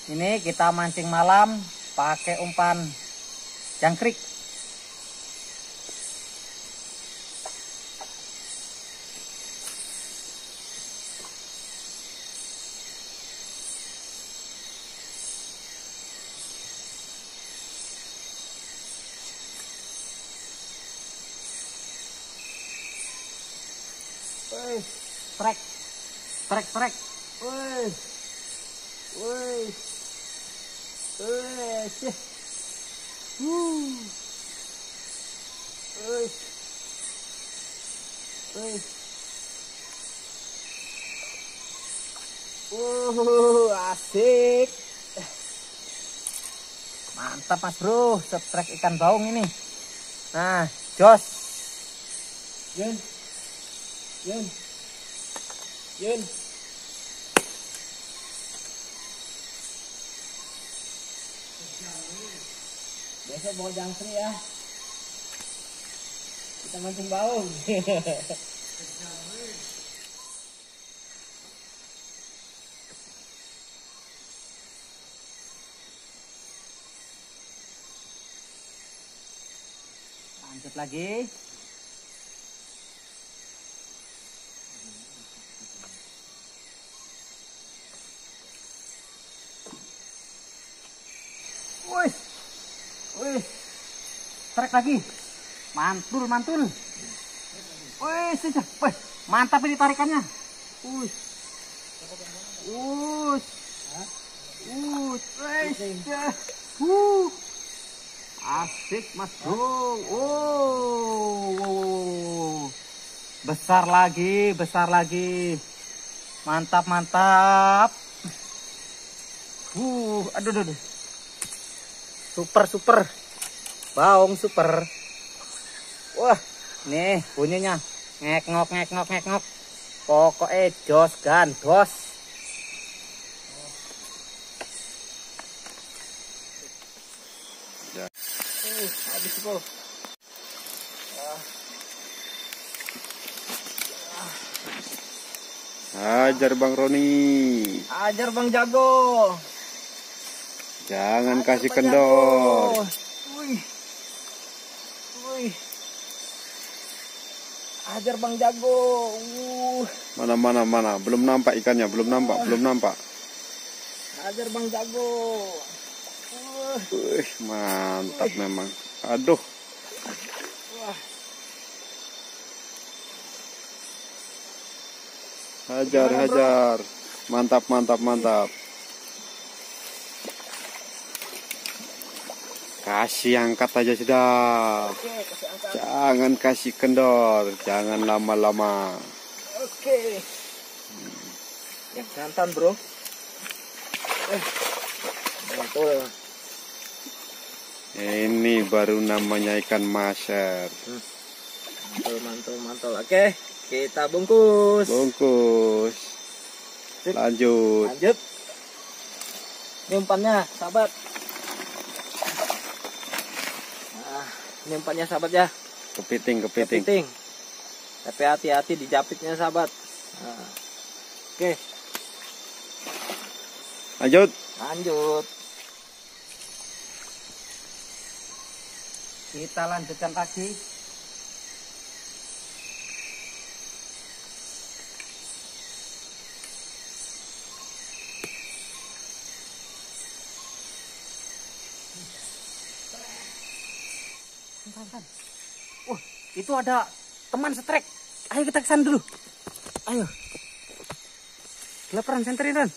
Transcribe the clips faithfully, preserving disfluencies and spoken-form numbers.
Ini kita mancing malam pakai umpan jangkrik. Wih, trek, trek, trek. Wih, wih, wih, sih. Wuh, wih, wih. Wuh, asik. Mantap mas bro, setrek ikan baung ini. Nah, jos. Yun. Yun, Yun. Besok bawa jangkrik ya. Kita mancing baung. Lanjut lagi. Wih, wih, trek lagi, mantul, mantul. Wih, sudah, wih, mantap ini tarikannya. Wih, wih, wih, wih, uh, asik mas bro. Oh, besar lagi, besar lagi, mantap, mantap. Uh, aduh, aduh, aduh. Super super baung super. Wah, nih bunyinya ngek ngok ngek ngok ngek ngok. Pokoknya jos gandos. Ya. Uh, habis bro. Ajar Bang Roni. Ajar Bang Jago. Jangan kasih kendor. Wih. Wih. Ajar Bang Jago. Uh. Mana mana mana, belum nampak ikannya, belum nampak, uh. belum nampak. Ajar Bang Jago. Uh. Wih, mantap Wih. memang. Aduh. Wah. Hajar, Gimana, hajar. Bro? Mantap, mantap, mantap. Kasih angkat aja sudah. Oke, kasih angkat. Jangan kasih kendor, jangan lama-lama. Oke. Hmm. Yang jantan bro. Eh, mantul. Ini baru namanya ikan maser. Hmm. Mantul, mantul, mantul. Oke, kita bungkus. Bungkus. Lanjut. Lanjut. Ini umpannya, sahabat. Ini umpannya sahabat ya. Kepiting, kepiting. Kepiting. Tapi hati-hati dijapitnya sahabat. Nah. Oke. Lanjut. Lanjut. Kita lanjutkan lagi. Wah, itu ada teman setrek. Ayo kita kesana dulu. Ayo. Gelap Ran, senterin Ran.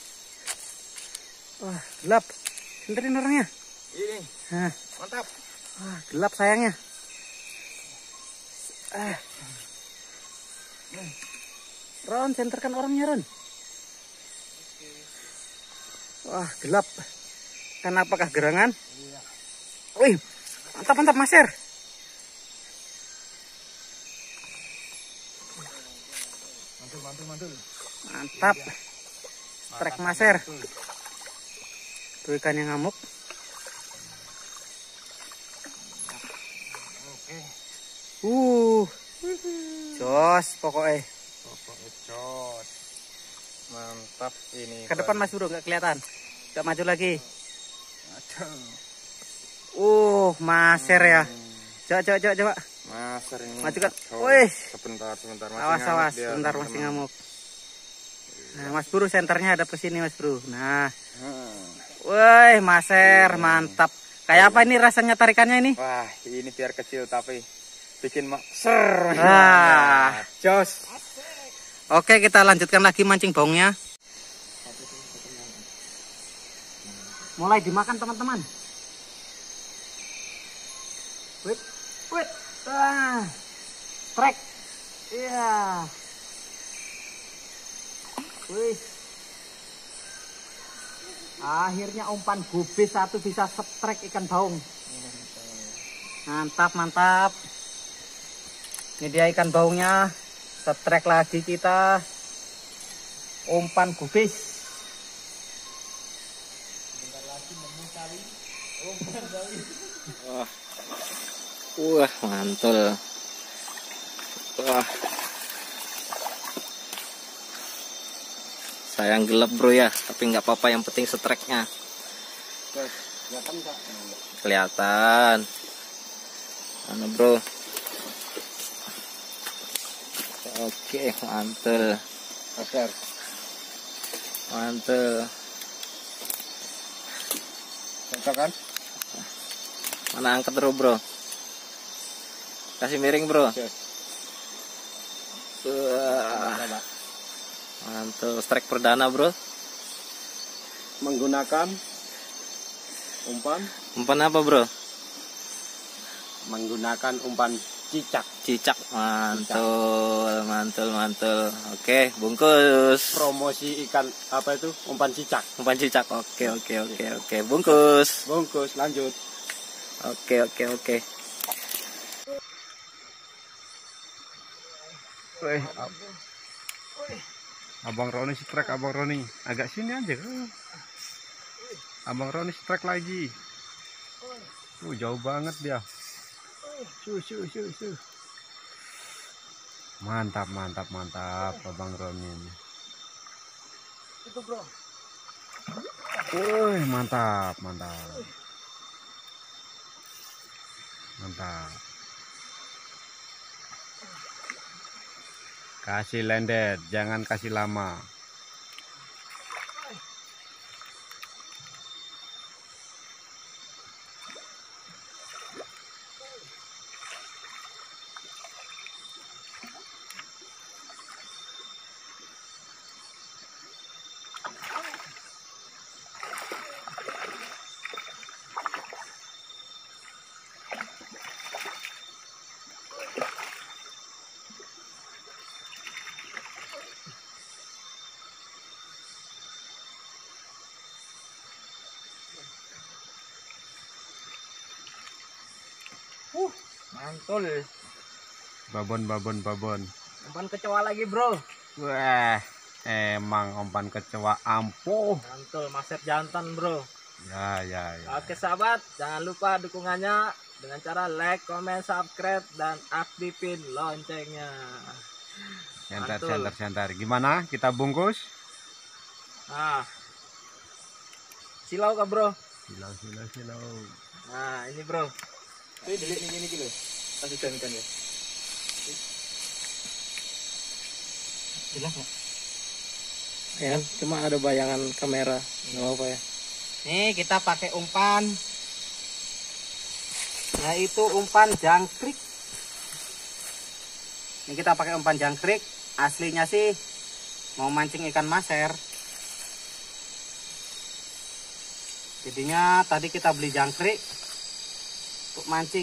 Wah, gelap. Senterin orangnya. Ini. Nah. Mantap. Wah, gelap sayangnya. Ah. Ron, senterkan orangnya Ron. Wah, gelap. Kenapakah gerangan? Iya. Wih, mantap mantap maser. Mantul mantul mantul. Mantap. Trek maser. Tuh ikan yang ngamuk. Oke. Uh. Jos pokoknya. Pokoknya jos. Mantap ini. Ke depan Mas Bro nggak kelihatan. Coba maju lagi. Uh, maser ya. Coba, coba, coba, coba. Maser ini. Maju kan. Wih. Sebentar, sebentar. Masih Awas, awas. dia, Sebentar teman-teman. masih ngamuk. Nah, Mas Bro, senternya ada ke sini, Mas Bro. Nah. Wih, maser, mantap. Kayak apa ini rasanya tarikannya ini? Wah, ini biar kecil tapi bikin makser. Wah, jos. Oke, kita lanjutkan lagi mancing baungnya. Mulai dimakan, teman-teman. Wait, wait. Ah. Trek. Iya. Wih. Akhirnya umpan gubis satu bisa setrek ikan baung. Mantap, mantap. Ini dia ikan baungnya. Setrek lagi kita. Umpan gubis. Bentar lagi nemu kali. Umpan kali. Wah. Wah, mantul. Wah. Sayang gelap bro ya, tapi nggak apa-apa, yang penting setreknya. Kelihatan nggak? Kelihatan. Mana bro? Oke, mantul. Maser. Mantul. Cocok kan? Mana angkat bro bro? Kasih miring bro. Oke. Wah. Mantul, strike perdana bro. Menggunakan umpan. Umpan apa bro? Menggunakan umpan cicak. Cicak, mantul, mantul, mantul. Oke, bungkus. Promosi ikan apa itu? Umpan cicak. Umpan cicak. Oke, oke, oke, oke. Bungkus. Bungkus, lanjut. Oke, oke, oke. Wih, Abang Roni strike, Abang Roni. Agak sini aja. Abang Roni strike lagi. Uh, jauh banget dia. Su, su, su, su. Mantap, mantap, mantap Abang Roni ini. Itu bro. Wih, mantap, mantap. Mantap. Kasih landed, jangan kasih lama. Uh, mantul. Babon, babon, babon. Umpan kecoa lagi bro. Wah, emang umpan kecoa ampuh. Mantul, maset jantan bro. Ya, ya, ya. Oke sahabat, jangan lupa dukungannya dengan cara like, comment, subscribe, dan aktifin loncengnya. Center, Mantul. center, center. Gimana? Kita bungkus? Nah, silau kah bro? Silau, silau, silau. Nah ini bro. Ini delik ini ini loh. Kasih ikan ikan ya. Jelas nggak? Ya, cuma ada bayangan kamera, nggak apa-apa ya. Nih kita pakai umpan, yaitu umpan jangkrik. Ini kita pakai umpan jangkrik. Aslinya sih mau mancing ikan maser. Jadinya tadi kita beli jangkrik untuk mancing.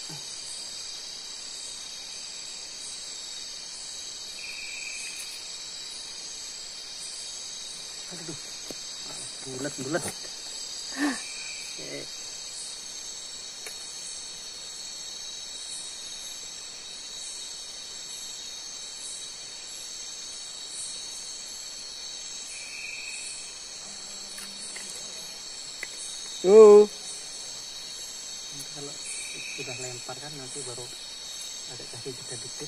Aduh, bulat bulat. Uh. Kalau sudah lempar kan nanti baru ada kasih jeda dikit.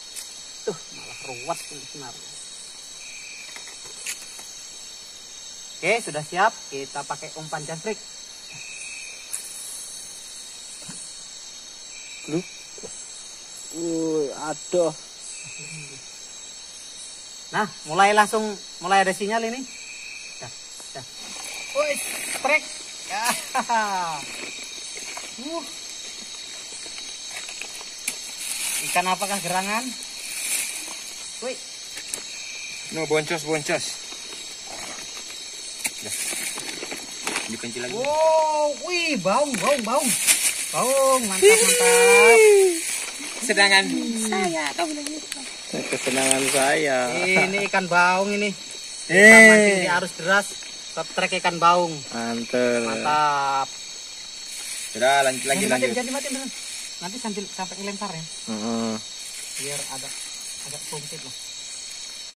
Tuh malah ruwet ini senar. Oke, sudah siap. Kita pakai umpan jangkrik. Lu. Uh, aduh. Nah, mulai langsung mulai ada sinyal ini. Dah, dah. Woi, trek. Ya. Uh. Ikan apakah gerangan? Woi. No, boncos, boncos. Dah. Dipencil lagi. Wow, wih, baung, baung, baung. Baung, mantap, mantap. Kesenangan saya, kamu kesenangan saya. Ini ikan baung ini. Kita Eh. mancing di arus deras, trek ikan baung. Mantul. Mantap. Sudah, lanjut lagi, Jangan lanjut. dimatiin, jangan dimatiin, Bang. Nanti sambil sampai ngelempar ya, Heeh. biar ada agak sumpit lah.